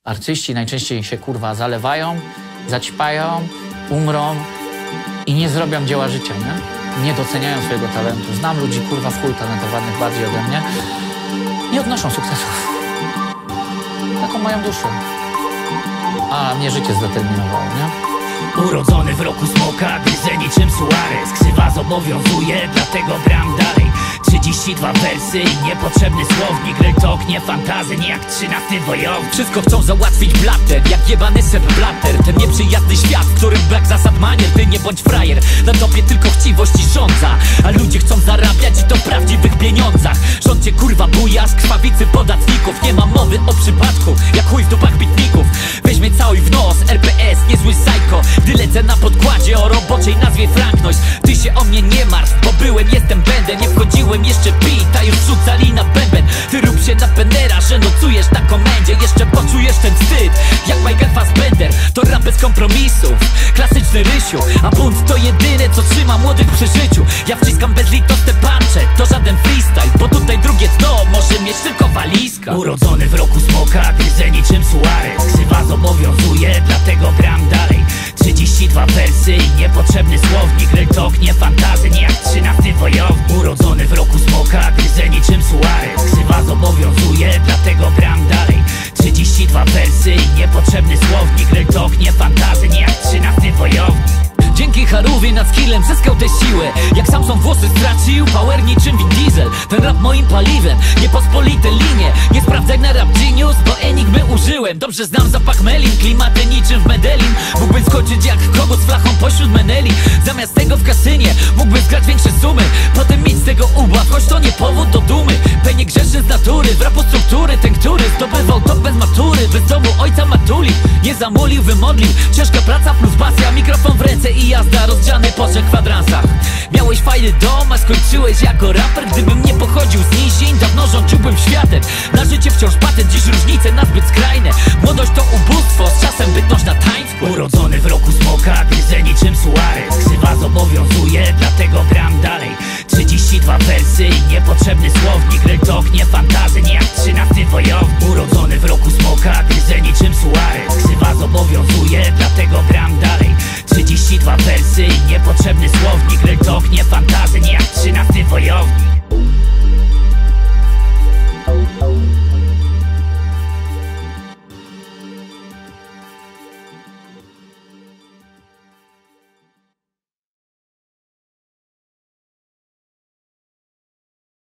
Artyści najczęściej się kurwa zalewają, zaćpają, umrą i nie zrobią dzieła życia, nie? Nie doceniają swojego talentu. Znam ludzi kurwa w chuj talentowanych bardziej ode mnie. Nie odnoszą sukcesów. Taką mają duszę. A mnie życie zdeterminowało, nie? Urodzony w roku smoka, gryzę niczym Suarez. Ksywa zobowiązuje, dlatego gram dalej. 32 wersy i niepotrzebny słownik. Real talk, nie fantazy, nie jak 13 wojownik. Wszystko chcą załatwić blatem, jak jebany Sepp Blatter. Ten nieprzyjazny świat, w którym brak zasad manier. Ty nie bądź frajer, na tobie tylko chciwość i żądza. A ludzie chcą zarabiać i to w prawdziwych pieniądzach. Rząd cię kurwa buja z krwawicy podatników. Nie ma mowy o przypadku, jak chuj w dupach bitników. Weź mnie całuj w nos, RPS, niezły psycho. Gdy lecę na podkładzie o roboczej nazwie Frankność. Ty się o mnie nie martw, bo byłem, jestem, będę. Nie wchodziłem jeszcze pit, a już rzucali na bęben. Ty rób się na penera, że nocujesz na komendzie. Jeszcze poczujesz ten wstyd, jak Michael Fassbender. To rap bez kompromisów, klasyczny Rysiu. A bunt to jedyne, co trzyma młodych przy życiu. Ja wciskam bezlitosne punche, to żaden freestyle. Bo tutaj drugie dno może mieć tylko walizka. Urodzony w roku smoka, gryzę niczym Suarez. Ksywa zobowiązuje, dlatego gram dalej. 32 wersy i niepotrzebny słownik. Real talk, nie fantazy, nie jak 13 wojownik. Urodzony w roku smoka, gryzę niczym Suarez. Ksywa zobowiązuje, dlatego gram dalej. 32 wersy i niepotrzebny słownik. Real talk, nie fantazy, nie jak 13 wojownik. Dzięki Harówie nad skillem zyskał tę siłę. Jak Samson włosy stracił, power niczym Vin Diesel. Ten rap moim paliwem, niepospolite linie. Nie sprawdzaj na Rap Genius, bo enigmy użyłem. Dobrze znam zapach melin, klimaty niczym w Medellin. Mógłbym skoczyć jak kogut z flachą pośród Meneli. Zamiast tego w kasynie mógłbym zgrać większe sumy. Potem mieć z tego ubaw, choć to nie powód do dumy. Penie grzeszny z natury, w rapu struktury. Ten, który zdobywał top bez matury. Bez domu ojca matuli, nie zamulił, wymodlił. Ciężka praca plus pasja, mikrofon w ręce i jazda rozgrzany po 3 kwadransach. Miałeś fajny dom, a skończyłeś jako raper. Gdybym nie pochodził z nizień, dawno rządziłbym światem. Na życie wciąż patent, dziś różnice nazbyt skrajne. Młodość to ubóstwo, z czasem bytność na Times Square. Urodzony w roku smoka, gryzę niczym Suarez. Ksywa zobowiązuje, dlatego gram dalej. 32 wersy i niepotrzebny słownik. Real talk, nie fantazy, nie